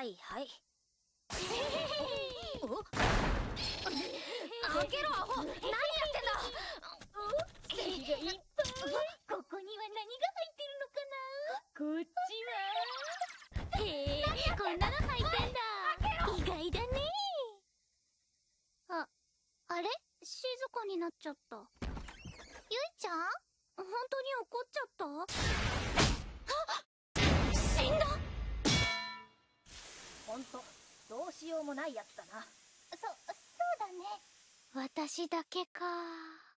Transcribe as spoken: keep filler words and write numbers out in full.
はいはい。 お開けろアホ、何やってんだ。 席がいっぱい。ここには何が入ってるのかな。こっちはへえ、こんなの入ってんだ。意外だね。あ、あれ静かになっちゃった。ゆいちゃん、本当に怒っちゃった。あ、死んだ。 ほんとどうしようもないやつだな。 そ、そうだね。私だけか。